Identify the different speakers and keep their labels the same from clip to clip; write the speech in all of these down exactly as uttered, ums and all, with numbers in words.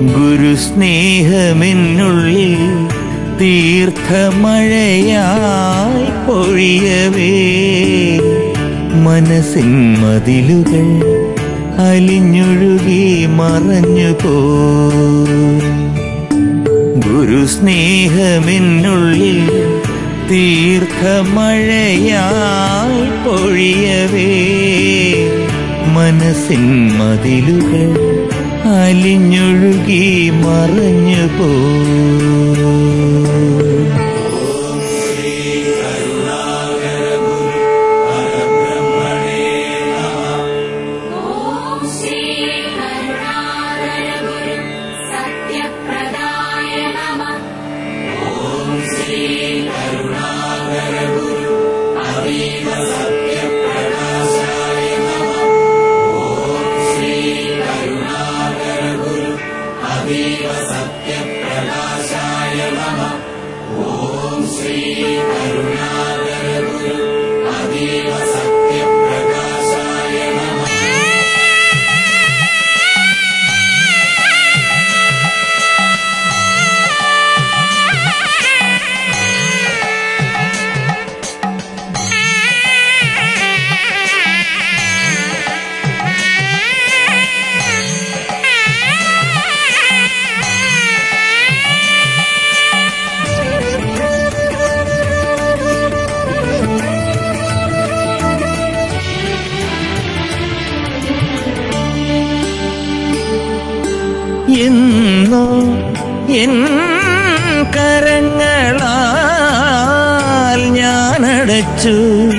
Speaker 1: ഗുരുസ്നേഹമെന്നുള്ളിൽ തീർത്ഥമഴയായി പൊഴിയവേ മനസ്സിൻ മതിലുകൾ അലിഞ്ഞൊഴുകി മറഞ്ഞുപോ. ഗുരുസ്നേഹമെന്നുള്ളിൽ തീർത്ഥമഴയായി പൊഴിയവേ മനസ്സിൻ മതിലുകൾ അലിഞ്ഞൊഴുകി മറഞ്ഞുപോ. എന്നോ എൻ കരങ്ങളാൽ ഞാനടച്ചു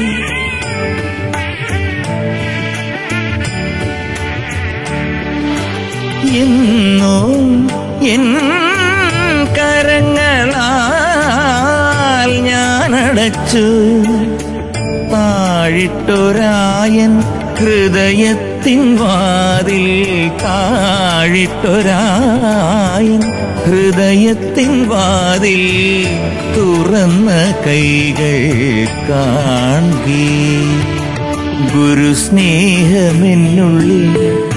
Speaker 1: എന്നോ എൻ കരങ്ങളാൽ ഞാനടച്ചു താഴിട്ടൊരായൻ ഹൃദയത്തിൻ വാതിൽ താഴിട്ടൊരായൻ ഹൃദയത്തിൻ വാതിൽ തുറന്ന കൈകൾ കാണി. ഗുരുസ്നേഹമെന്നുള്ളിൽ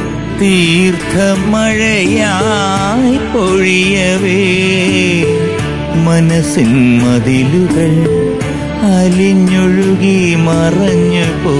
Speaker 1: തീർത്ഥമഴയായി പൊഴിയവേ മനസ്സിൻ മതിലുകൾ അലിഞ്ഞൊഴുകി മറഞ്ഞുപോ.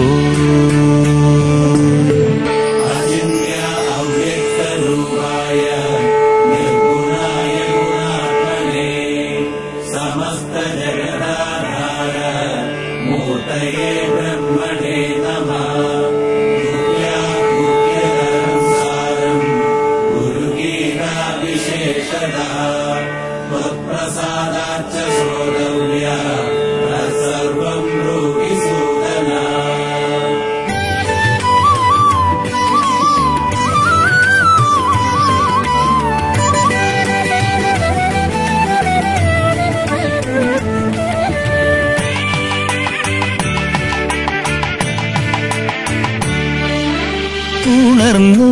Speaker 1: ഉണർന്നു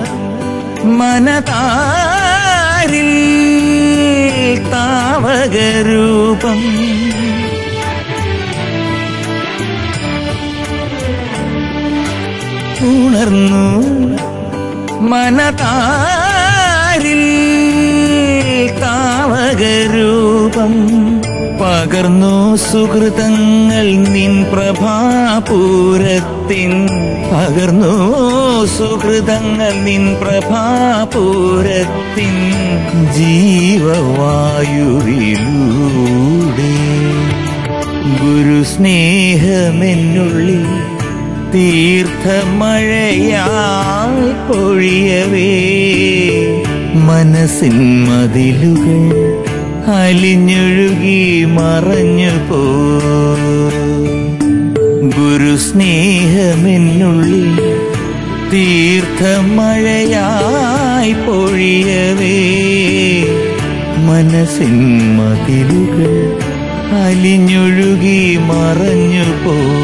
Speaker 1: മനതാരിൽ താവകരൂപം ഉണർന്നു മനതാരിൽ താവകരൂപം പകർന്നു സുഹൃതങ്ങൾ നിൻ പ്രഭാപൂരത്തിൻ പകർന്നു സുഹൃതങ്ങൾ നിൻ പ്രഭാപൂരത്തിൻ ജീവവായുവിലൂടെ. ഗുരുസ്നേഹമെന്നുള്ളിൽ തീർത്ഥമഴയായി പൊഴിയവേ മനസ്സിൻ മതിലുകൾ അലിഞ്ഞൊഴുകി മറഞ്ഞുപോ. ഗുരുസ്നേഹമെന്നുള്ളിൽ തീർത്ഥമഴയായി പൊഴിയവേ മനസ്സിൻ മതിലുകൾ അലിഞ്ഞൊഴുകി മറഞ്ഞുപോ.